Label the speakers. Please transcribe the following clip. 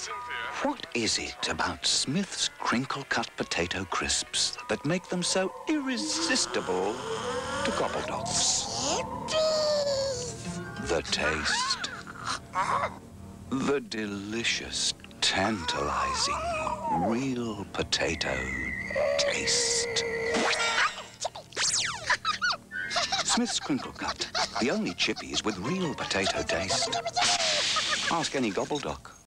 Speaker 1: What is it about Smith's crinkle-cut potato crisps that make them so irresistible to Gobbledoks? The taste. The delicious, tantalizing, real potato taste. Smith's Crinkle Cut, the only chippies with real potato taste. Ask any Gobbledok.